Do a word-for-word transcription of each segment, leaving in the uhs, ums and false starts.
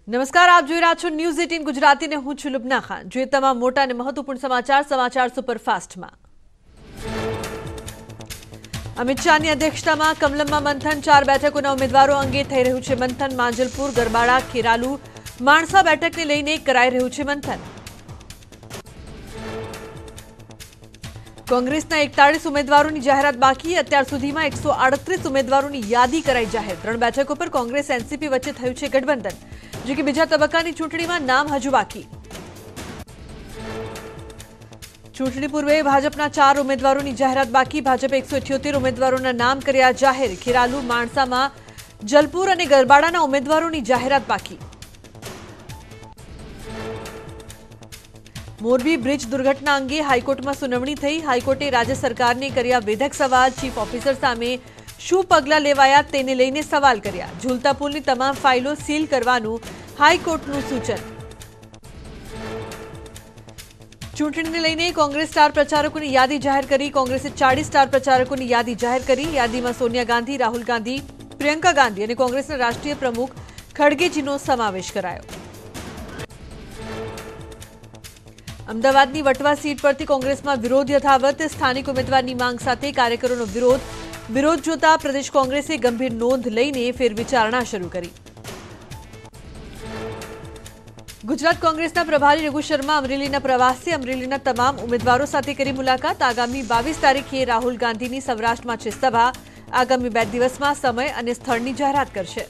નમસ્કાર, આપ જોઈ રહ્યા છો ન્યૂઝ અઠ્ઠાવીસ ગુજરાતી ને હું છું લુબના ખાન। જોઈએ તમામ મોટા અને મહત્વપૂર્ણ સમાચાર સમાચાર સુપરફાસ્ટમાં। અમિત શાહની અધ્યક્ષતામાં કમલમમાં મંથન, ચાર બેઠકોના ઉમેદવારો અંગે થઈ રહ્યું છે મંથન। માંજલપુર, ગરબાડા, ખેરાલુ, માણસા બેઠકને લઈને કરાઈ રહ્યું છે મંથન। કોંગ્રેસના એકતાળીસ ઉમેદવારોની જાહેરાત બાકી। અત્યાર સુધીમાં એકસો આડત્રીસ ઉમેદવારોની યાદી કરાઈ જાહેર। ત્રણ બેઠકો પર કોંગ્રેસ એનસીપી વચ્ચે થયું છે ગઠબંધન, જો કે બીજા તબક્કાની ચૂંટણીમાં નામ હજુ બાકી। ચૂંટણી પૂર્વે ભાજપના ચાર ઉમેદવારોની જાહેરાત બાકી। ભાજપે એકસો અઠ્યોતેર ઉમેદવારોના નામ કર્યા જાહેર। ખેરાલુ, માણસામાં જલપુર અને ગરબાડાના ઉમેદવારોની જાહેરાત બાકી। મોરબી બ્રિજ દુર્ઘટના અંગે હાઈકોર્ટમાં સુનાવણી થઈ। હાઈકોર્ટે રાજ્ય સરકારને કર્યા વેધક સવાલ। ચીફ ઓફિસર સામે શું પગલાં લેવાયા તેને લઈને સવાલ કર્યા। ઝૂલતા પુલની તમામ ફાઇલો સીલ કરવાનું હાઈકોર્ટનું સૂચન। ચૂંટણીને લઈને કોંગ્રેસ સ્ટાર પ્રચારકોની યાદી જાહેર કરી। કોંગ્રેસે ચાળીસ સ્ટાર પ્રચારકોની યાદી જાહેર કરી। યાદીમાં સોનિયા ગાંધી, રાહુલ ગાંધી, પ્રિયંકા ગાંધી અને કોંગ્રેસના રાષ્ટ્રીય પ્રમુખ ખડગેજીનો સમાવેશ કરાયો। અમદાવાદની વટવા સીટ પરથી કોંગ્રેસમાં વિરોધ યથાવત। સ્થાનિક ઉમેદવારની માંગ સાથે કાર્યકરોનો વિરોધ વિરોધ જોતા પ્રદેશ કોંગ્રેસે ગંભીર નોંધ લઈને ફેરવિચારણા શરૂ કરી। ગુજરાત કોંગ્રેસના પ્રભારી રઘુ શર્મા અમરેલીના પ્રવાસે અમરેલીના તમામ ઉમેદવારો સાથે કરી મુલાકાત। આગામી બાવીસ તારીખે રાહુલ ગાંધીની સૌરાષ્ટ્રમાં છે સભા। આગામી બે દિવસમાં સમય અને સ્થળની જાહેરાત કરશે।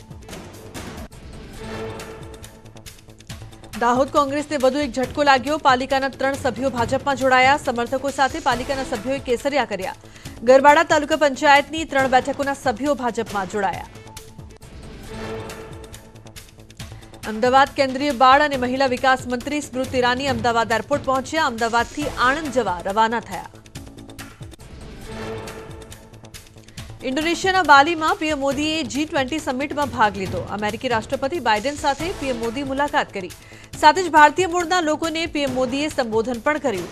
દાહોદ કોંગ્રેસને વધુ એક ઝટકો લાગ્યો। પાલિકાના ત્રણ સભ્યો ભાજપમાં જોડાયા। સમર્થકો સાથે પાલિકાના સભ્યોએ કેસરિયા કર્યા। ગરબાડા તાલુકા પંચાયતની ત્રણ બેઠકોના સભ્યો ભાજપમાં જોડાયા। અમદાવાદ કેન્દ્રીય બાળ અને મહિલા વિકાસ મંત્રી સ્મૃતિ ઈરાની અમદાવાદ એરપોર્ટ પહોંચ્યા। અમદાવાદથી આણંદ જવા રવાના થયા। ઇન્ડોનેશિયાના બાલીમાં પીએમ મોદીએ જી ટ્વેન્ટી સમિટમાં ભાગ લીધો। અમેરિકી રાષ્ટ્રપતિ બાઇડન સાથે પીએમ મોદી મુલાકાત કરી। સાથે જ ભારતીય મૂળના લોકોને પીએમ મોદીએ સંબોધન પણ કર્યું।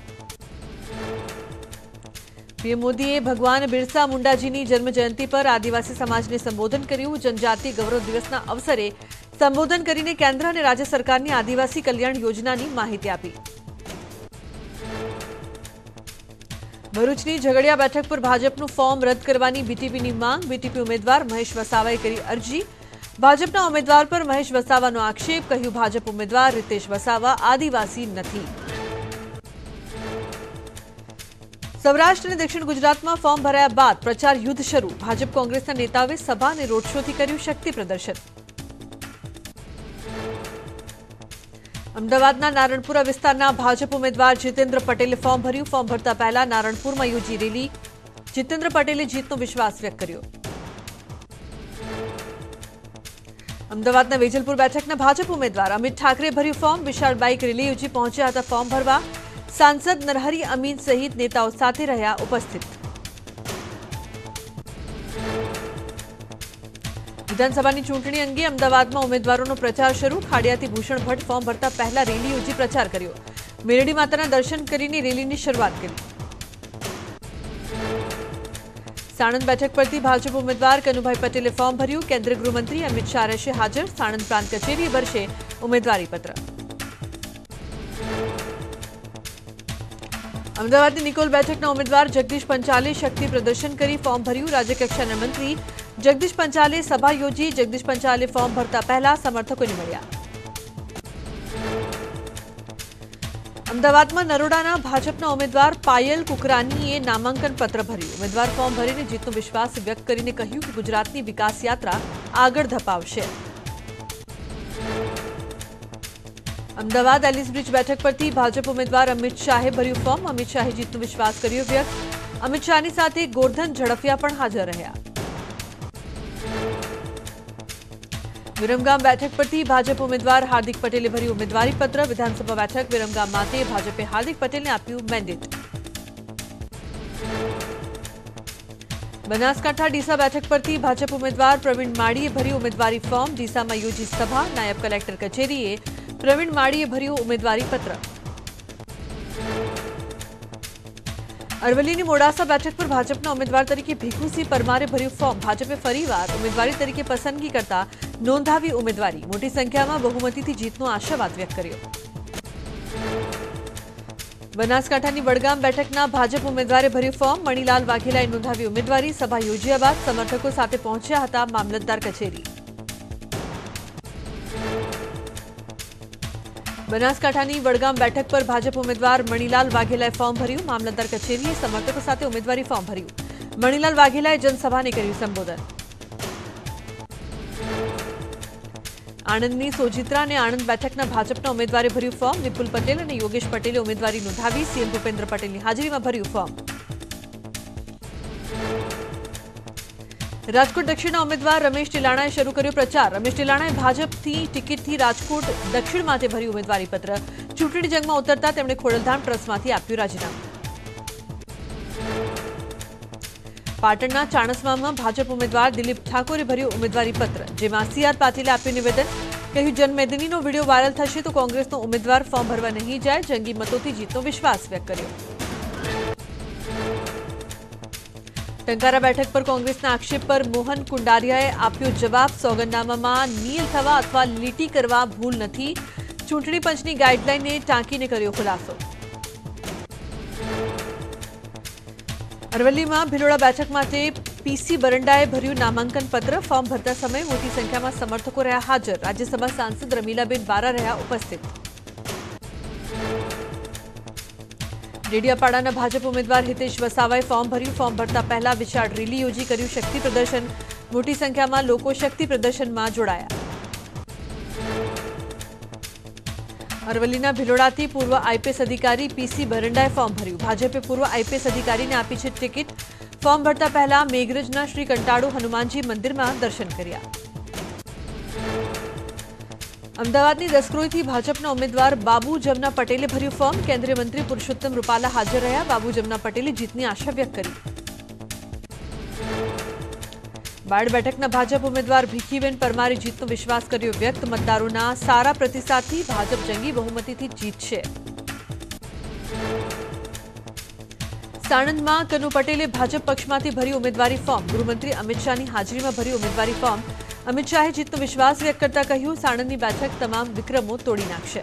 પીએમ મોદીએ ભગવાન બિરસા મુંડાજીની જન્મજયંતિ પર આદિવાસી સમાજને સંબોધન કર્યું। જનજાતીય ગૌરવ દિવસના અવસરે સંબોધન કરીને કેન્દ્ર અને રાજ્ય સરકારની આદિવાસી કલ્યાણ યોજનાની માહિતી આપી। ભરૂચની ઝઘડિયા બેઠક પર ભાજપનું ફોર્મ રદ કરવાની બીટીપીની માંગ। બીટીપી ઉમેદવાર મહેશ વસાવાએ કરી અરજી। ભાજપના ઉમેદવાર પર મહેશ વસાવાનો આક્ષેપ। કહ્યું, ભાજપ ઉમેદવાર રીતેશ વસાવા આદિવાસી નથી। સૌરાષ્ટ્ર અને દક્ષિણ ગુજરાતમાં ફોર્મ ભરાયા બાદ પ્રચાર યુદ્ધ શરૂ। ભાજપ કોંગ્રેસના નેતાઓએ સભા અને રોડ શોથી કર્યું શક્તિ પ્રદર્શન। અમદાવાદના નારણપુરા વિસ્તારના ભાજપ ઉમેદવાર જીતેન્દ્ર પટેલે ફોર્મ ભર્યું। ફોર્મ ભરતા પહેલા નારણપુરમાં યોજી રેલી। જીતેન્દ્ર પટેલે જીતનો વિશ્વાસ વ્યક્ત કર્યો। અમદાવાદના વેજલપુર બેઠકના ભાજપ ઉમેદવાર અમિત ઠાકરે ભર્યું ફોર્મ। વિશાળ બાઇક રેલી યોજી પહોંચ્યા હતા ફોર્મ ભરવા। સાંસદ નરહરી અમીન સહિત નેતાઓ સાથે રહ્યા ઉપસ્થિત। વિધાનસભાની ચૂંટણી અંગે અમદાવાદમાં ઉમેદવારોનો પ્રચાર શરૂ। ખાડિયાથી ભૂષણ ભટ્ટ ફોર્મ ભરતા પહેલા રેલી યોજી પ્રચાર કર્યો। મેરડી માતાના દર્શન કરીને રેલીની શરૂઆત કરી। સાણંદ બેઠક પરથી ભાજપ ઉમેદવાર કનુભાઈ પટેલે ફોર્મ ભર્યું। કેન્દ્રીય ગૃહમંત્રી અમિત શાહ રહેશે હાજર। સાણંદ પ્રાંત કચેરીએ ભરશે ઉમેદવારી પત્ર। અમદાવાદની નિકોલ બેઠકના ઉમેદવાર જગદીશ પંચાલે શક્તિ પ્રદર્શન કરી ફોર્મ ભર્યું। રાજ્યકક્ષાના મંત્રી જગદીશ પંચાલે સભા યોજી। જગદીશ પંચાલે ફોર્મ ભરતા પહેલા સમર્થકોને મળ્યા। અમદાવાદમાં નરોડાના ભાજપના ઉમેદવાર પાયલ કુકરાનીએ નામાંકન પત્ર ભર્યું। ઉમેદવાર ફોર્મ ભરીને જીતનો વિશ્વાસ વ્યક્ત કરીને કહ્યું કે ગુજરાતની વિકાસ યાત્રા આગળ ધપાવશે। અમદાવાદ એલિસ બ્રિજ બેઠક પરથી ભાજપ ઉમેદવાર અમિત શાહે ભર્યું ફોર્મ। અમિત શાહે જીતનો વિશ્વાસ કર્યો વ્યક્ત। અમિત શાહની સાથે ગોરધન ઝડફિયા પણ હાજર રહ્યા। વિરમગામ બેઠક પરથી ભાજપ ઉમેદવાર હાર્દિક પટેલે ભર્યું ઉમેદવારી પત્ર। વિધાનસભા બેઠક વિરમગામ માટે ભાજપે હાર્દિક પટેલને આપ્યું મેન્ડેટ। બનાસકાંઠા ડીસા બેઠક પરથી ભાજપ ઉમેદવાર પ્રવીણ માળીએ ભર્યું ઉમેદવારી ફોર્મ। ડીસામાં યોજી સભા। નાયબ કલેક્ટર કચેરીએ પ્રવીણ માળીએ ભર્યું ઉમેદવારી પત્ર। અરવલ્લીની મોડાસા બેઠક પર ભાજપના ઉમેદવાર તરીકે ભીખુસિંહ પરમારે ભર્યું ફોર્મ. ભાજપે ફરીવાર ઉમેદવારી તરીકે પસંદગી કરતા નોંધાવી ઉમેદવારી. મોટી સંખ્યામાં બહુમતીથી જીતનો આશાવાદ વ્યક્ત કર્યો. બનાસકાંઠાની વડગામ બેઠકના ભાજપ ઉમેદવારે ભર્યું ફોર્મ. મણીલાલ વાઘેલાએ નોંધાવી ઉમેદવારી. સભા યોજ્યા બાદ સમર્થકો સાથે પહોંચ્યા હતા મામલતદાર કચેરી. બનાસકાંઠાની વડગામ બેઠક પર ભાજપ ઉમેદવાર મણીલાલ વાઘેલાએ ફોર્મ ભર્યું. મામલતદાર કચેરીએ સમર્થકો સાથે ઉમેદવારી ફોર્મ ભર્યું. મણીલાલ વાઘેલાએ જનસભાને કર્યું સંબોધન. આણંદની સોજિત્રા અને આણંદ બેઠકના ભાજપના ઉમેદવારે ભર્યું ફોર્મ. વિપુલ પટેલ અને યોગેશ પટેલે ઉમેદવારી નોંધાવી. સીએમ ભૂપેન્દ્ર પટેલની હાજરીમાં ભર્યું ફોર્મ. રાજકોટ દક્ષિણના ઉમેદવાર રમેશ ટીલાણાએ શરૂ કર્યો પ્રચાર. રમેશ ટીલાણાએ ભાજપથી ટિકિટથી રાજકોટ દક્ષિણ માટે ભર્યું ઉમેદવારી પત્ર. ચૂંટણી જંગમાં ઉતરતા તેમણે ખોડલધામ ટ્રસ્ટમાંથી આપ્યું રાજીનામું. પાટણના ચાણસ્મામાં ભાજપ ઉમેદવાર દિલીપ ઠાકોરે ભર્યું ઉમેદવારી પત્ર, જેમાં સીઆર પાટીલે આપ્યું નિવેદન. કહ્યું, જનમેદનીનો વિડીયો વાયરલ થશે તો કોંગ્રેસનો ઉમેદવાર ફોર્મ ભરવા નહીં જાય. જંગી મતોથી જીતનો વિશ્વાસ વ્યક્ત કર્યો. ટંકારા બેઠક પર કોંગ્રેસના આક્ષેપ પર મોહન કુંડારિયાએ આપ્યો જવાબ. સોગંદનામામાં નીલ થવા અથવા લીટી કરવા ભૂલ નથી. ચૂંટણી પંચની ગાઈડલાઈનને ટાંકીને કર્યો ખુલાસો. અરવલ્લીમાં ભિલોડા બેઠક માટે પીસી બરંડાએ ભર્યું નામાંકન પત્ર. ફોર્મ ભરતા સમયે મોટી સંખ્યામાં સમર્થકો રહ્યા હાજર. રાજ્યસભા સાંસદ રમીલાબેન બારા રહ્યા ઉપસ્થિત. ડેડિયાપાડાના ભાજપ ઉમેદવાર હિતેશ વસાવાએ ફોર્મ ભર્યું. ફોર્મ ભરતા પહેલા વિશાળ રેલી યોજી કર્યું શક્તિ પ્રદર્શન. મોટી સંખ્યામાં લોકો શક્તિ પ્રદર્શનમાં જોડાયા. અરવલ્લીના ભિલોડાથી પૂર્વ આઈપીએસ અધિકારી પીસી બરંડાએ ફોર્મ ભર્યું. ભાજપે પૂર્વ આઈપીએસ અધિકારીને આપી છે ટિકિટ. ફોર્મ ભરતા પહેલા મેઘરજના શ્રી કંટાળુ હનુમાનજી મંદિરમાં દર્શન કર્યા. અમદાવાદની દસક્રોઈથી ભાજપના ઉમેદવાર બાબુ જમના પટેલે ભર્યું ફોર્મ. કેન્દ્રીય મંત્રી પુરુષોત્તમ રૂપાલા હાજર રહ્યા. બાબુ જમના પટેલે જીતની આશા વ્યક્ત કરી. બાળ બેઠકના ભાજપ ઉમેદવાર ભીખીબેન પરમારે જીતનો વિશ્વાસ કર્યો વ્યક્ત. મતદારોના સારા પ્રતિસાદથી ભાજપ જંગી બહુમતીથી જીતશે. સાણંદમાં કનુ પટેલે ભાજપ પક્ષમાંથી ભર્યું ઉમેદવારી ફોર્મ. ગૃહમંત્રી અમિત શાહની હાજરીમાં ભર્યું ઉમેદવારી ફોર્મ. અમિત શાહે જીતનો વિશ્વાસ વ્યક્ત કરતા કહ્યું, સાણંદની બેઠક તમામ વિક્રમો તોડી નાખશે.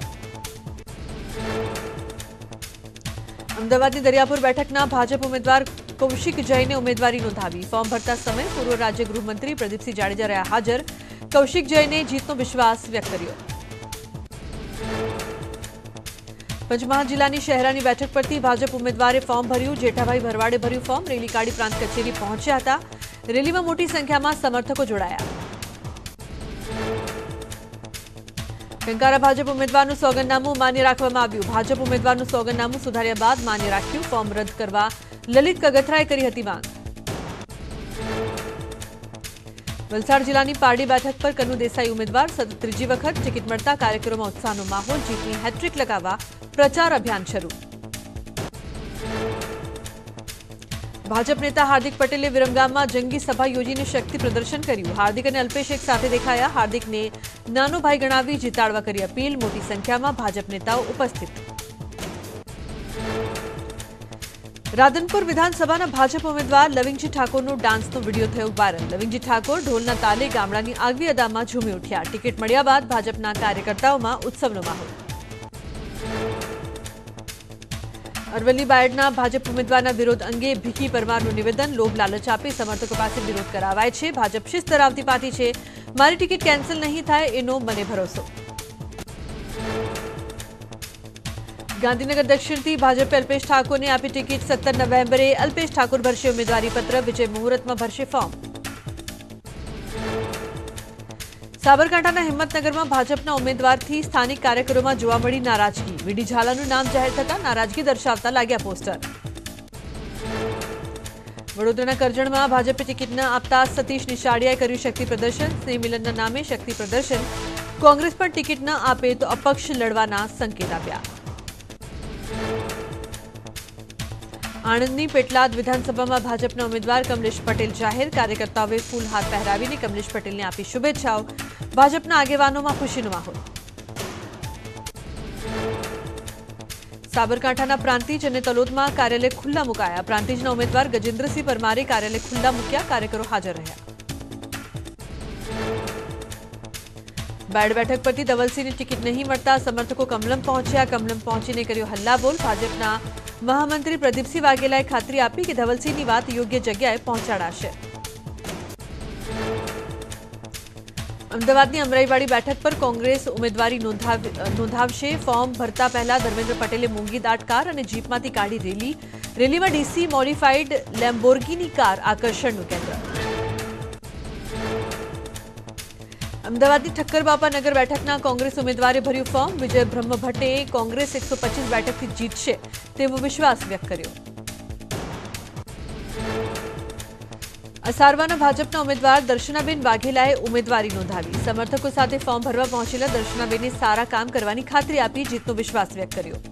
અમદાવાદની દરિયાપુર બેઠકના ભાજપ ઉમેદવાર કૌશિક જૈને ઉમેદવારી નોંધાવી. ફોર્મ ભરતા સમયે પૂર્વ રાજ્ય ગૃહમંત્રી પ્રદીપસિંહ જાડેજા રહ્યા હાજર. કૌશિક જૈને જીતનો વિશ્વાસ વ્યક્ત કર્યો. પંચમહાલ જિલ્લાની શહેરાની બેઠક પરથી ભાજપ ઉમેદવારે ફોર્મ ભર્યું. જેઠાભાઈ ભરવાડે ભર્યું ફોર્મ. રેલી કાઢી પ્રાંત કચેરી પહોંચ્યા હતા. રેલીમાં મોટી સંખ્યામાં સમર્થકો જોડાયા. ટંકારા ભાજપ ઉમેદવારનું સોગંદનામું માન્ય રાખવામાં આવ્યું. ભાજપ ઉમેદવારનું સોગંદનામું સુધાર્યા બાદ માન્ય રાખ્યું. ફોર્મ રદ કરવા લલિત કગથરાએ કરી હતી માંગ. વલસાડ જિલ્લાની પારડી બેઠક પર કનુ દેસાઈ ઉમેદવાર. સતત ત્રીજી વખત ટિકિટ મળતા કાર્યકરોમાં ઉત્સાહનો માહોલ. જીતની હેટ્રિક લગાવવા પ્રચાર અભિયાન શરૂ. ભાજપ નેતા હાર્દિક પટેલે વિરમગામમાં જંગી સભા યોજીને શક્તિ પ્રદર્શન કર્યું. હાર્દિક અને અલ્પેશ એક સાથે દેખાયા. હાર્દિકને નાનો ભાઈ ગણાવી જીતાડવા કરી અપીલ. મોટી સંખ્યામાં ભાજપ નેતાઓ ઉપસ્થિત. રાધનપુર વિધાનસભાના ભાજપ ઉમેદવાર લવિંગજી ઠાકોરનો ડાન્સનો વિડીયો થયો વાયરલ. લવિંગજી ઠાકોર ઢોલના તાલે ગામડાની આગવી અદામાં ઝૂમી ઉઠ્યા. ટિકિટ મળ્યા બાદ ભાજપના કાર્યકર્તાઓમાં ઉત્સવનો માહોલ. અરવલ્લી બાયડના ભાજપ ઉમેદવારના વિરોધ અંગે ભીખી પરમારનું નિવેદન. લોભ લાલચ આપી સમર્થકો પાસે વિરોધ કરાવાય છે. ભાજપ શિસ્ત ધરાવતી પાર્ટી છે. મારી ટિકિટ કેન્સલ નહીં થાય એનો મને ભરોસો. ગાંધીનગર દક્ષિણથી ભાજપે અલ્પેશ ઠાકોરને આપી ટિકિટ. સત્તર નવેમ્બરે અલ્પેશ ઠાકોર ભરશે ઉમેદવારી પત્ર. વિજય મુહૂર્તમાં ભરશે ફોર્મ. સાબરકાંઠાના હિંમતનગરમાં ભાજપના ઉમેદવારથી સ્થાનિક કાર્યકરોમાં જોવા મળી નારાજગી. વીડી ઝાલાનું નામ જાહેર થતા નારાજગી દર્શાવતા લાગ્યા પોસ્ટર. વડોદરાના કરજણમાં ભાજપે ટિકિટ ન આપતા સતીશ નિશાળિયાએ કર્યું શક્તિ પ્રદર્શન. સ્નેહ મિલનના નામે શક્તિ પ્રદર્શન. કોંગ્રેસ પણ ટિકિટ ન આપે તો અપક્ષ લડવાના સંકેત આપ્યા. આણંદની પેટલાદ વિધાનસભામાં ભાજપના ઉમેદવાર કમલેશ પટેલ જાહેર. કાર્યકર્તાઓએ ફૂલહાર પહેરાવીને કમલેશ પટેલને આપી શુભેચ્છાઓ. ભાજપના આગેવાનોમાં ખુશીનો માહોલ. સાબરકાંઠાના પ્રાંતિજ અને તલોદમાં કાર્યાલય ખુલ્લા મુકાયા. પ્રાંતિજના ઉમેદવાર ગજેન્દ્રસિંહ પરમારે કાર્યાલય ખુલ્લા મૂક્યા. કાર્યકરો હાજર રહ્યા. બાયડ બેઠક પરથી ધવલસિંહને ટિકિટ નહીં મળતા સમર્થકો કમલમ પહોંચ્યા. કમલમ પહોંચીને કર્યો હલ્લાબોલ. ભાજપના મહામંત્રી પ્રદીપસિંહ વાઘેલાએ ખાતરી આપી કે ધવલસિંહની વાત યોગ્ય જગ્યાએ પહોંચાડાશે. અમદાવાદની અમરાઈવાડી બેઠક પર કોંગ્રેસ ઉમેદવારી નોંધાવશે. ફોર્મ ભરતા પહેલા ધર્મેન્દ્ર પટેલે મોંઘી દાટ કાર અને જીપમાંથી કાઢી રેલી. રેલીમાં ડીસી મોડિફાઈડ લેમ્બોર્ગિની કાર આકર્ષણનું કેન્દ્ર. અમદાવાદની ઠક્કરબાપા નગર બેઠકના કોંગ્રેસ ઉમેદવારે ભર્યું ફોર્મ. વિજય બ્રહ્મભટ્ટે કોંગ્રેસ એકસો પચીસ બેઠકથી જીતશે તેવો વિશ્વાસ વ્યક્ત કર્યો. અસારવાના ભાજપના ઉમેદવાર દર્શનાબેન વાઘેલાએ ઉમેદવારી નોંધાવી. સમર્થકો સાથે ફોર્મ ભરવા પહોંચેલા દર્શનાબેને સારા કામ કરવાની ખાતરી આપી જીતનો વિશ્વાસ વ્યક્ત કર્યો.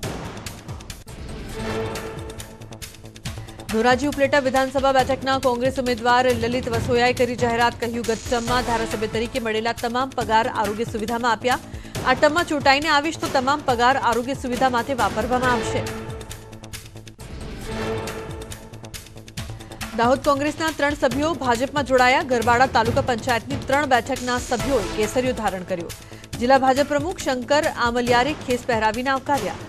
ધોરાજી ઉપલેટા વિધાનસભા બેઠકના કોંગ્રેસ ઉમેદવાર લલિત વસોયાએ કરી જાહેરાત. કહ્યું, ગત ટર્મમાં ધારાસભ્ય તરીકે મળેલા તમામ પગાર આરોગ્ય સુવિધામાં આપ્યા. આ ટર્મમાં ચૂંટાઈને આવીશ તો તમામ પગાર આરોગ્ય સુવિધા માટે વાપરવામાં આવશે. દાહોદ કોંગ્રેસના ત્રણ સભ્યો ભાજપમાં જોડાયા. ગરબાડા તાલુકા પંચાયતની ત્રણ બેઠકના સભ્યોએ કેસરીયો ધારણ કર્યો. જિલ્લા ભાજપ પ્રમુખ શંકર આમલિયારે ખેસ પહેરાવીને આવકાર્યા.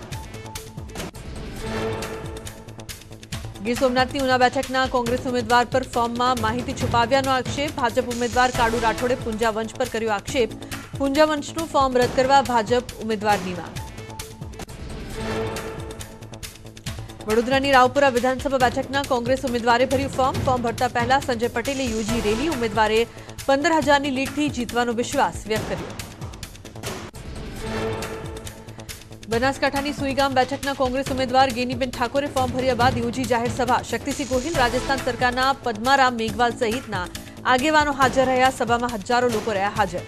ગીર સોમનાથની ઉના બેઠકના કોંગ્રેસ ઉમેદવાર પર ફોર્મમાં માહિતી છુપાવ્યાનો આક્ષેપ. ભાજપ ઉમેદવાર કાળુ રાઠોડે પૂંજા વંશ પર કર્યો આક્ષેપ. પૂંજા વંશનું ફોર્મ રદ કરવા ભાજપ ઉમેદવારની માંગ. વડોદરાની રાવપુરા વિધાનસભા બેઠકના કોંગ્રેસ ઉમેદવારે ભર્યું ફોર્મ. ફોર્મ ભરતા પહેલા સંજય પટેલે યોજી રેલી. ઉમેદવારે પંદર હજારની લીડથી જીતવાનો વિશ્વાસ વ્યક્ત કર્યો. બનાસકાંઠાની સુઈગામ બેઠકના કોંગ્રેસ ઉમેદવાર ગેનીબેન ઠાકોરે ફોર્મ ભર્યા બાદ યોજી જાહેર સભા. શક્તિસિંહ ગોહિલ, રાજસ્થાન સરકારના પદ્મારામ મેઘવાલ સહિતના આગેવાનો હાજર રહ્યા. સભામાં હજારો લોકો રહ્યા હાજર.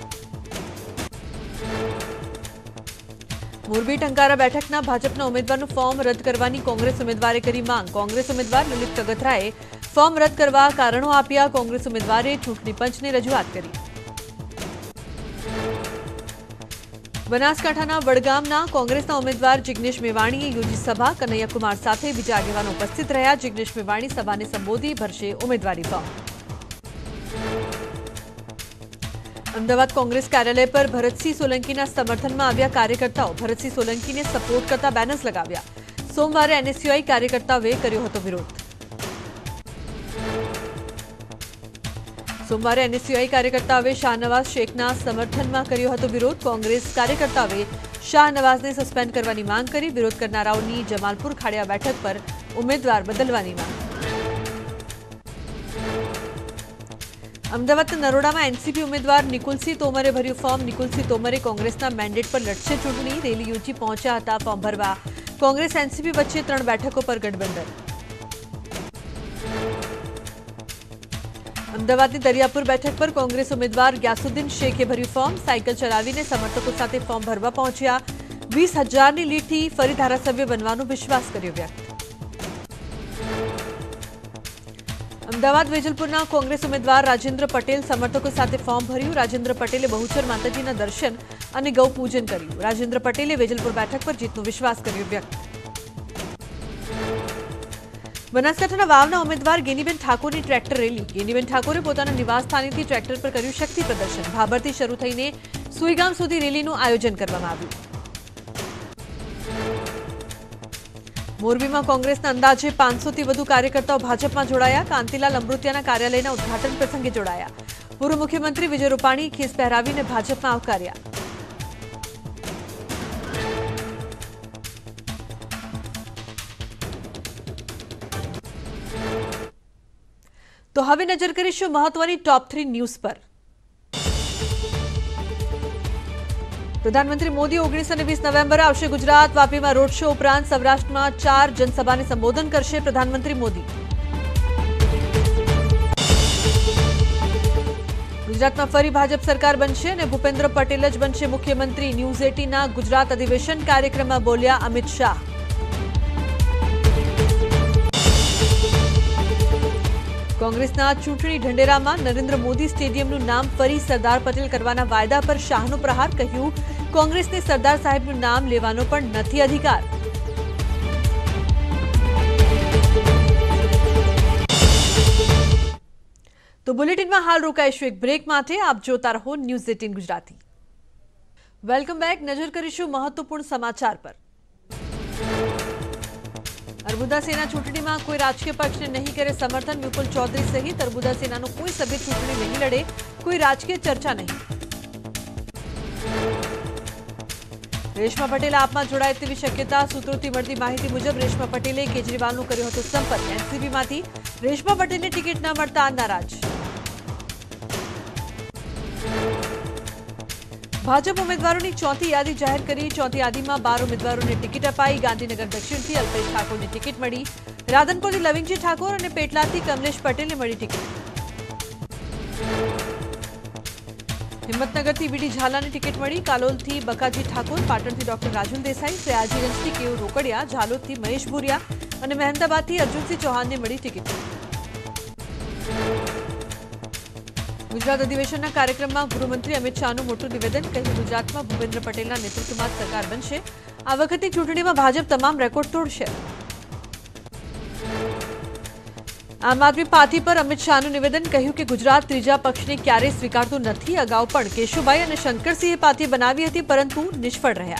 મોરબી ટંકારા બેઠકના ભાજપના ઉમેદવારનું ફોર્મ રદ કરવાની કોંગ્રેસ ઉમેદવારે કરી માંગ. કોંગ્રેસ ઉમેદવાર લલિત કગથરાએ ફોર્મ રદ કરવા કારણો આપ્યા. કોંગ્રેસ ઉમેદવારે ચૂંટણી પંચને રજૂઆત કરી. બનાસકાંઠાના વડગામના કોંગ્રેસના ઉમેદવાર જિગ્નેશ મેવાણીએ યોજી સભા. કનૈયાકુમાર સાથે બીજા આગેવાનો ઉપસ્થિત રહ્યા. જિગ્નેશ મેવાણી સભાને સંબોધી ભરશે ઉમેદવારી ફોર્મ. અમદાવાદ કોંગ્રેસ કાર્યાલય પર ભરતસિંહ સોલંકીના સમર્થનમાં આવ્યા કાર્યકર્તાઓ. ભરતસિંહ સોલંકીને સપોર્ટ કરતા બેનર્સ લગાવ્યા. સોમવારે એનએસયુઆઈ કાર્યકર્તાઓએ કર્યો હતો વિરોધ. સોમવારે એનએસયુઆઈ કાર્યકર્તાઓએ શાહનવાઝ શેખના સમર્થનમાં કર્યો હતો વિરોધ. કોંગ્રેસ કાર્યકર્તાઓએ શાહનવાઝને સસ્પેન્ડ કરવાની માંગ કરી. વિરોધ કરનારાઓની જમાલપુર ખાડિયા બેઠક પર ઉમેદવાર બદલવાની માંગ. અમદાવાદના નરોડામાં એનસીપી ઉમેદવાર નિકુલસિંહ તોમરે ભર્યું ફોર્મ. નિકુલસિંહ તોમરે કોંગ્રેસના મેન્ડેટ પર લડશે ચૂંટણી. રેલી યોજી પહોંચ્યા હતા ફોર્મ ભરવા. કોંગ્રેસ એનસીપી વચ્ચે ત્રણ બેઠકો પર ગઠબંધન. અમદાવાદની દરિયાપુર બેઠક પર કોંગ્રેસ ઉમેદવાર ગ્યાસુદ્દીન શેખે ભર્યું ફોર્મ. સાયકલ ચલાવીને સમર્થકો સાથે ફોર્મ ભરવા પહોંચ્યા. વીસ હજારની લીડથી ફરી ધારાસભ્ય બનવાનો વિશ્વાસ કર્યો વ્યક્ત. અમદાવાદ વેજલપુરના કોંગ્રેસ ઉમેદવાર રાજેન્દ્ર પટેલ સમર્થકો સાથે ફોર્મ ભર્યું. રાજેન્દ્ર પટેલે બહુચર માતાજીના દર્શન અને ગૌપૂજન કર્યું. રાજેન્દ્ર પટેલે વેજલપુર બેઠક પર જીતનો વિશ્વાસ કર્યો વ્યક્ત. બનાસકાંઠાના વાવના ઉમેદવાર ગેનીબેન ઠાકોરની ટ્રેક્ટર રેલી. ગેનીબેન ઠાકોરે પોતાના નિવાસસ્થાનેથી ટ્રેક્ટર પર કર્યું શક્તિ પ્રદર્શન. ભાભરથી શરૂ થઈને સુઈગામ સુધી રેલીનું આયોજન કરવામાં આવ્યું. મોરબીમાં કોંગ્રેસના અંદાજે પાંચસોથી વધુ કાર્યકર્તાઓ ભાજપમાં જોડાયા. કાંતિલાલ અમૃતિયાના કાર્યાલયના ઉદઘાટન પ્રસંગે જોડાયા. પૂર્વ મુખ્યમંત્રી વિજય રૂપાણી ખેસ પહેરાવીને ભાજપમાં આવકાર્યા. તો હવે નજર કરીશું મહત્વની ટોપ થ્રી ન્યૂઝ પર. પ્રધાનમંત્રી મોદી ઓગણીસ અને વીસ નવેમ્બરે આવશે ગુજરાત. વાપીમાં રોડ શો ઉપરાંત સૌરાષ્ટ્રમાં ચાર જનસભાને સંબોધન કરશે પ્રધાનમંત્રી મોદી. ગુજરાતમાં ફરી ભાજપ સરકાર બનશે અને ભૂપેન્દ્ર પટેલ જ બનશે મુખ્યમંત્રી. ન્યૂઝ એટીનના ગુજરાત અધિવેશન કાર્યક્રમમાં બોલ્યા અમિત શાહ. કોંગ્રેસના ચૂંટણી ઢંઢેરામાં નરેન્દ્ર મોદી સ્ટેડિયમનું નામ ફરી સરદાર પટેલ કરવાના વાયદા પર શાહનો પ્રહાર. કહ્યું, કોંગ્રેસને સરદાર સાહેબનું નામ લેવાનો પણ નથી અધિકાર. તો બુલેટિનમાં હાલ રોકાઈશું એક બ્રેક માટે। આપ જોતા રહો news eighteen Gujarati. Welcome back. નજર કરીશું મહત્વપૂર્ણ સમાચાર પર। અર્બુદા સેના ચૂંટણીમાં કોઈ રાજકીય પક્ષને નહીં કરે સમર્થન। વિપુલ ચૌધરી સહિત અર્બુદા સેનાનો કોઈ સભ્ય ચૂંટણી નહીં લડે, કોઈ રાજકીય ચર્ચા નહીં। રેશમા પટેલ આપમાં જોડાય તેવી શક્યતા। સૂત્રોથી મળતી માહિતી મુજબ રેશમા પટેલે કેજરીવાલનો કર્યો હતો સંપર્ક। એનસીપીમાંથી રેશમા પટેલને ટિકિટ ન મળતા નારાજ। ભાજપ ઉમેદવારોની ચોથી યાદી જાહેર કરી। ચોથી યાદીમાં બાર ઉમેદવારોને ટિકિટ અપાઈ। ગાંધીનગર દક્ષિણથી અલ્પેશ ઠાકોરને ટિકિટ મળી। રાધનપુરથી લવિંગજી ઠાકોર અને પેટલાદથી કમલેશ પટેલને મળી ટિકિટ। हिम्मतनगर बीडी झाला ने टिकट मળી। कालोल थी बकाजी ठाकुर, पाटण थी डॉक्टर राजुल देसाई, सयाजीगंज थी केयू रोकड़िया, झालोद थी महेश भूरिया और मेहमदाबाद थी अर्जुन सिंह चौहान ने मળી टिकट। गुजरात अधिवेशन कार्यक्रम में गृहमंत्री अमित शाहનું મોટું નિવેદન। કહ્યું ગુજરાતમાં ભૂપેન્દ્ર પટેલના નેતૃત્વમાં સરકાર બનશે। આ વખતની ચૂંટણીમાં ભાજપ તમામ રેકોર્ડ તોડશે। आम आदमी पार्टी पर अमित शाहનું निवेदन। કહ્યું કે ગુજરાત ત્રીજા પક્ષને ક્યારેય સ્વીકારતું નથી। અગાઉ પણ કેશુભાઈ અને શંકરસિંહે પાર્ટી બનાવી હતી પરંતુ નિષ્ફળ રહ્યા।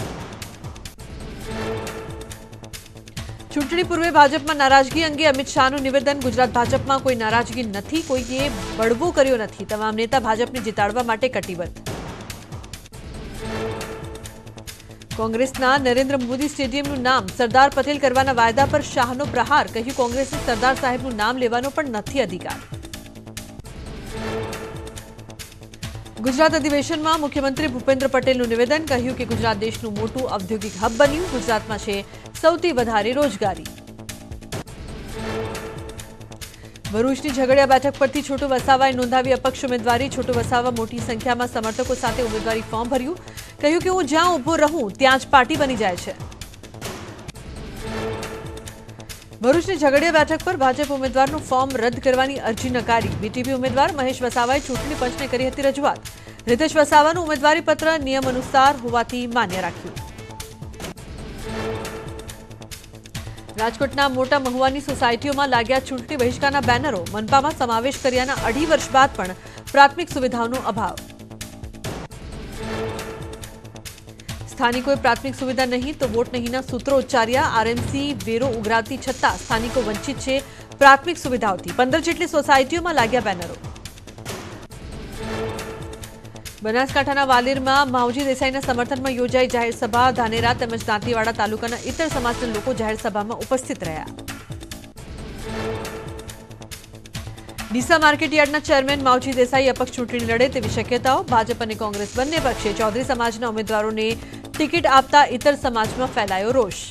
ચૂંટણી પૂર્વે ભાજપમાં નારાજગી અંગે અમિત શાહનું નિવેદન। ગુજરાત ભાજપમાં કોઈ નારાજગી નથી, કોઈએ બળવો કર્યો નથી। તમામ નેતા ભાજપને જીતાડવા માટે કટિબદ્ધ। कांग्रेसना नरेन्द्र मोदी स्टेडियमનું नाम सरदार पटेल करवाना वायदा पर शाहनो प्रहार। કહ્યું कांग्रेसને सरदार साहेबનું नाम લેવાનો પણ નથી अधिकार। गुजरात अधिवेशનમાં मुख्यमंत्री भूपेन्द्र पटेलનું निवेदन। કહ્યું કે गुजरात देशનું મોટું औद्योगिक हब બન્યું। गुजरातમાં છે સૌથી વધારે રોજગારી। ભરૂચની ઝઘડિયા બેઠક પરથી છોટુ વસાવાએ નોંધાવી અપક્ષ ઉમેદવારી। છોટુ વસાવા મોટી સંખ્યામાં સમર્થકો સાથે ઉમેદવારી ફોર્મ ભર્યું। કહ્યું કે હું જ્યાં ઊભો રહું ત્યાં જ પાર્ટી બની જાય છે। ભરૂચની ઝઘડિયા બેઠક પર ભાજપ ઉમેદવારનું ફોર્મ રદ કરવાની અરજી નકારી। બીટીપી ઉમેદવાર મહેશ વસાવાએ ચૂંટણી પંચને કરી હતી રજૂઆત। રિતેશ વસાવાનું ઉમેદવારી પત્ર નિયમ અનુસાર હોવાથી માન્ય રાખ્યું। રાજકોટના મોટા મહુવાની સોસાયટીઓમાં लाग्या ચૂંટણી બહિષ્કારના બેનરો। મનપામાં સમાવેશ કર્યાના અઢી વર્ષ બાદ પણ પ્રાથમિક સુવિધાઓનો અભાવ। સ્થાનિકોએ પ્રાથમિક સુવિધા નહીં તો વોટ નહીંના સૂત્રો ઉચ્ચાર્યા। આરએમસી વેરો ઉઘરાવતી છતાં સ્થાનિકો વંચિત છે પ્રાથમિક સુવિધાઓથી। પંદર જેટલી સોસાયટીઓમાં लाग्या બેનરો। બનાસકાંઠાના વાલેરમાં માવજી દેસાઈના સમર્થનમાં યોજાઈ જાહેર સભા। ધાનેરા તેમજ દાંતીવાડા તાલુકાના ઇતર સમાજના લોકો જાહેર સભામાં ઉપસ્થિત રહ્યા। ડીસા માર્કેટ યાર્ડના ચેરમેન માવજી દેસાઈ અપક્ષ ચૂંટણી લડે તેવી શક્યતાઓ। ભાજપ અને કોંગ્રેસ બંને પક્ષે ચૌધરી સમાજના ઉમેદવારોને ટિકિટ આપતા ઇતર સમાજમાં ફેલાયો રોષ।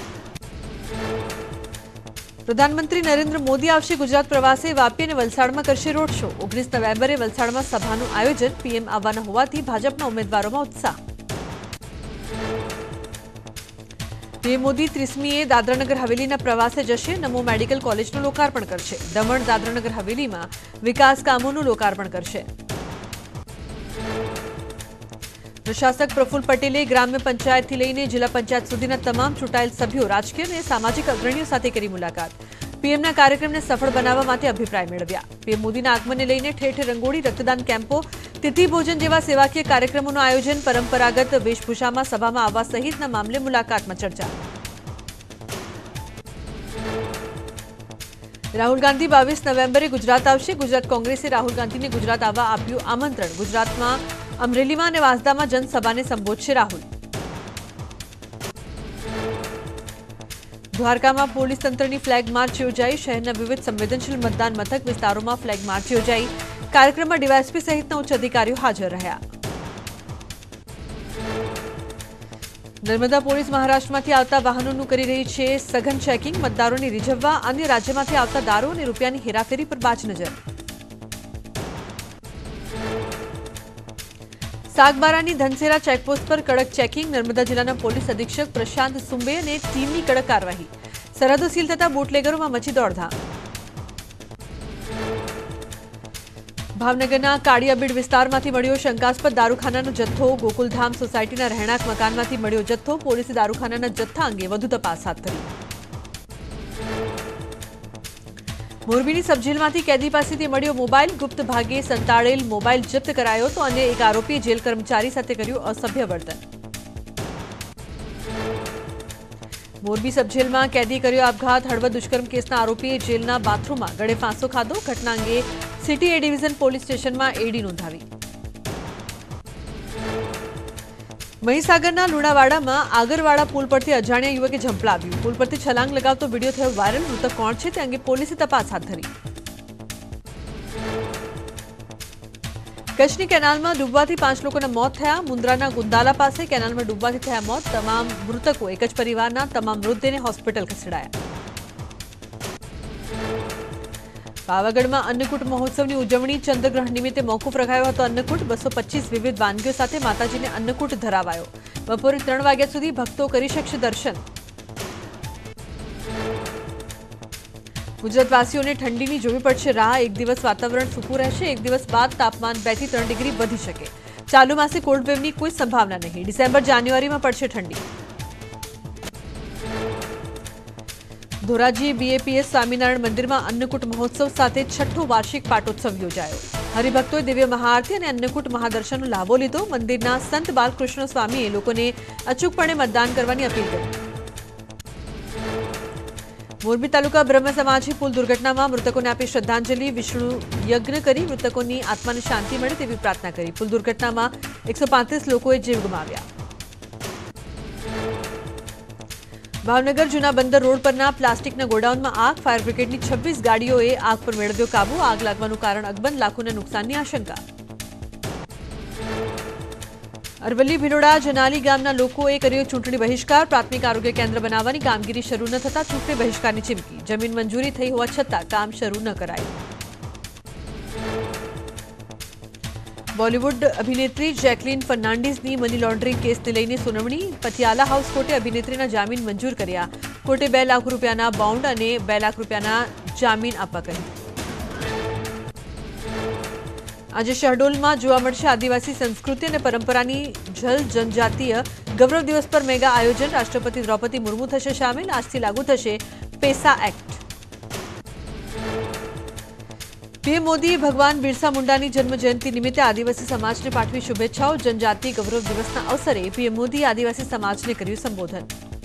प्रधानमंत्री नरेन्द्र मोदी आवशे गुजरात प्रवासे। वापी और वलसाड में करशे रोड शो। ओगनीस नवेम्बरे वलसाड में सभाનું आयोजन। पीएम આવવાના હોવાથી ભાજપના ઉમેદવારોમાં ઉત્સાહ। પીએમ મોદી ત્રીસમીએ દાદરાનગર હવેલીના પ્રવાસે જશે। નમો મેડિકલ કોલેજનું લોકાર્પણ કરશે। દમણ દાદરાનગર હવેલીમાં વિકાસ કામોનું લોકાર્પણ કરશે। प्रशासक प्रफुल्ल पटेले ग्राम्य पंचायतથી લઈને જિલ્લા પંચાયત સુધીના તમામ ચૂંટાયેલ સભ્યો, રાજકીય અને સામાજિક અગ્રણીઓ સાથે કરી મુલાકાત। પીએમના કાર્યક્રમને સફળ બનાવવા માટે અભિપ્રાય મેળવ્યા। પીએમ મોદીના આગમનને લઈને ઠેર ઠેર રંગોળી, રક્તદાન કેમ્પો, તિથિ ભોજન જેવા સેવાકીય કાર્યક્રમોનું આયોજન। પરંપરાગત વેશભૂષામાં સભામાં આવવા સહિતના મામલે મુલાકાતમાં ચર્ચા। રાહુલ ગાંધી બાવીસ નવેમ્બરે ગુજરાત આવશે। ગુજરાત કોંગ્રેસે રાહુલ ગાંધીને ગુજરાત આવવા આપ્યું આમંત્રણ। ગુજરાતમાં અમરેલીમાં અને વાંસદામાં જનસભાને સંબોધશે રાહુલ। દ્વારકામાં પોલીસ તંત્રની ફ્લેગ માર્ચ યોજાઈ। શહેરના વિવિધ સંવેદનશીલ મતદાન મથક વિસ્તારોમાં ફ્લેગ માર્ચ યોજાઈ। કાર્યક્રમમાં ડીવાયએસપી સહિતના ઉચ્ચ અધિકારીઓ હાજર રહ્યા। નર્મદા પોલીસ મહારાષ્ટ્રમાંથી આવતા વાહનોનું કરી રહી છે સઘન ચેકિંગ। મતદારોને રીઝવવા અન્ય રાજ્યમાંથી આવતા દારૂ અને રૂપિયાની હેરાફેરી પર બાજ નજર। સાગબારાની ધનસેરા ચેકપોસ્ટ પર કડક ચેકિંગ। નર્મદા જિલ્લાના પોલીસ અધિક્ષક પ્રશાંત સુંબે અને ટીમની કડક કાર્યવાહી। સરહદો સીલ થતા બુટલેગરોમાં મચી દોડધામ। ભાવનગરના કાળિયાબીડ વિસ્તારમાંથી મળ્યો શંકાસ્પદ દારૂખાનાનો જથ્થો। ગોકુલધામ સોસાયટીના રહેણાંક મકાનમાંથી મળ્યો જથ્થો। પોલીસે દારૂખાનાના જથ્થા અંગે વધુ તપાસ હાથ ધરી। મોરબીની સબજેલમાંથી કેદી પાસેથી મળ્યો મોબાઈલ, ગુપ્ત ભાગે સંતાડેલ મોબાઈલ જપ્ત કરાયો તો અન્ય એક આરોપીએ જેલ કર્મચારી સાથે કર્યું અસભ્ય વર્તન। મોરબી સબજેલમાં કેદી કર્યો આપઘાત, હળવદ દુષ્કર્મ કેસના આરોપીએ જેલના બાથરૂમમાં ગળે ફાંસો ખાધો। ઘટના અંગે સિટી એ ડિવિઝન પોલીસ સ્ટેશનમાં એડી નોંધાવી। મહીસાગરના લુણાવાડામાં આગરવાડા પુલ પરથી અજાણ્યા યુવકે ઝંપલાવ્યું। પુલ પરથી છલાંગ લગાવતો વિડીયો થયો વાયરલ। મૃતક કોણ છે તે અંગે પોલીસે તપાસ હાથ ધરી। કચ્છની કેનાલમાં ડૂબવાથી પાંચ લોકોના મોત થયા। મુન્દ્રાના ગુંદાલા પાસે કેનાલમાં ડૂબવાથી થયા મોત। તમામ મૃતકો એક જ પરિવારના। તમામ મૃતદેહને હોસ્પિટલ ખસેડાયા। પાવાગઢમાં અન્નકૂટ મહોત્સવની ઉજવણી, ચંદ્રગ્રહણ નિમિત્તે મોકૂફ રખાયો હતો અન્નકૂટ। બસો પચીસ વિવિધ વાનગીઓ સાથે માતાજીને અન્નકૂટ ધરાવાયો। બપોરે ત્રણ વાગ્યા સુધી ભક્તો કરી શકશે દર્શન। ગુજરાતવાસીઓને ઠંડીની જોવી પડશે રાહ। એક દિવસ વાતાવરણ સૂકું રહેશે, એક દિવસ બાદ તાપમાન બે થી ત્રણ ડિગ્રી વધી શકે। ચાલુ માસે કોલ્ડ વેવની કોઈ સંભાવના નહીં। ડિસેમ્બર જાન્યુઆરીમાં પડશે ઠંડી। ધોરાજી બીએપીએસ સ્વામિનારાયણ મંદિરમાં અન્નકૂટ મહોત્સવ સાથે છઠ્ઠો વાર્ષિક પાટોત્સવ યોજાયો। હરિભક્તોએ દિવ્ય મહાઆરતી અને અન્નકૂટ મહાદર્શનનો લાભો લીધો। મંદિરના સંત બાલકૃષ્ણ સ્વામીએ લોકોને અચૂકપણે મતદાન કરવાની અપીલ કરી। મોરબી તાલુકા બ્રહ્મ સમાજે પુલ દુર્ઘટનામાં મૃતકોને આપી શ્રદ્ધાંજલિ। વિષ્ણુ યજ્ઞ કરી મૃતકોની આત્માને શાંતિ મળે તેવી પ્રાર્થના કરી। પુલ દુર્ઘટનામાં એકસો પાંત્રીસ લોકોએ જીવ ગુમાવ્યા। ભાવનગર જૂના બંદર રોડ પરના પ્લાસ્ટિકના ગોડાઉનમાં આગ, ફાયર બ્રિગેડની છવ્વીસ ગાડીઓએ આગ પર મેળવ્યો કાબુ। આગ લાગવાનું કારણ અકબંધ, લાખોના નુકસાનની આશંકા। અરવલ્લી ભિલોડા જનાલી ગામના લોકોએ કર્યો ચૂંટણી બહિષ્કાર। પ્રાથમિક આરોગ્ય કેન્દ્ર બનાવવાની કામગીરી શરૂ ન થતા ચૂંટણી બહિષ્કારની ચીમકી। જમીન મંજૂરી થઈ હોવા છતાં કામ શરૂ ન કરાયું। બોલિવૂડ અભિનેત્રી જેકલીન ફર્નાન્ડીઝની મની લોન્ડરિંગ કેસને લઈને સુનાવણી। પટિયાલા હાઉસ કોર્ટે અભિનેત્રીના જામીન મંજૂર કર્યા। કોર્ટે બે લાખ રૂપિયાના બોન્ડ અને બે લાખ રૂપિયાના જામીન આપવા કહ્યું। આજે શહડોલમાં જોવા મળશે આદિવાસી સંસ્કૃતિ અને પરંપરાની જલ જનજાતીય ગૌરવ દિવસ પર મેગા આયોજન। રાષ્ટ્રપતિ દ્રૌપદી મુર્મુ થશે સામેલ। આજથી લાગુ થશે પેસા એક્ટ। પીએમ મોદીએ ભગવાન બિરસા મુંડાની જન્મ જયંતિ નિમિત્તે આદિવાસી સમાજને પાઠવી શુભેચ્છાઓ। જનજાતિ ગૌરવ દિવસના અવસરે પીએમ મોદીએ આદિવાસી સમાજને કર્યું સંબોધન।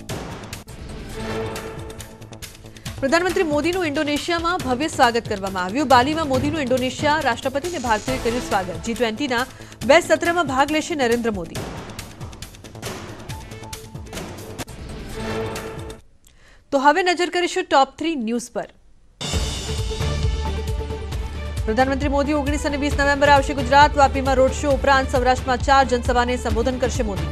પ્રધાનમંત્રી મોદીનું ઇન્ડોનેશિયામાં ભવ્ય સ્વાગત કરવામાં આવ્યું। બાલીમાં મોદીનું ઇન્ડોનેશિયા રાષ્ટ્રપતિ અને ભારતીયોએ કર્યું સ્વાગત। જી ટ્વેન્ટીના બે સત્રમાં ભાગ લેશે નરેન્દ્ર મોદી। તો હવે નજર કરીશું ટોપ થ્રી ન્યૂઝ પર। પ્રધાનમંત્રી મોદી ઓગણીસ અને વીસ નવેમ્બર આવશે ગુજરાત। વાપીમાં રોડ શો ઉપરાંત સૌરાષ્ટ્રમાં ચાર જનસભાને સંબોધન કરશે મોદી।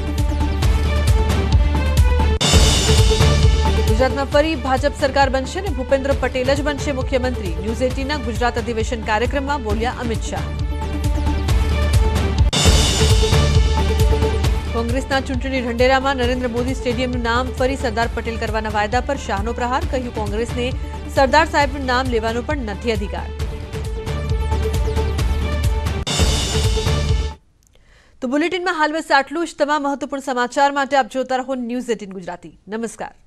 ગુજરાતમાં ફરી ભાજપ સરકાર બનશે અને ભૂપેન્દ્ર પટેલ જ બનશે મુખ્યમંત્રી। ન્યૂઝ એટીનના ગુજરાત અધિવેશન કાર્યક્રમમાં બોલ્યા અમિત શાહ। કોંગ્રેસના ચૂંટણી ઢંઢેરામાં નરેન્દ્ર મોદી સ્ટેડિયમનું નામ ફરી સરદાર પટેલ કરવાના વાયદા પર શાહનો પ્રહાર। કહ્યું કોંગ્રેસને સરદાર સાહેબનું નામ લેવાનો પણ નથી અધિકાર। તો બુલેટિનમાં હાલ બસ આટલું જ। તમામ મહત્વપૂર્ણ સમાચાર માટે આપ જોતા રહો ન્યૂઝ એટીન ગુજરાતી। નમસ્કાર।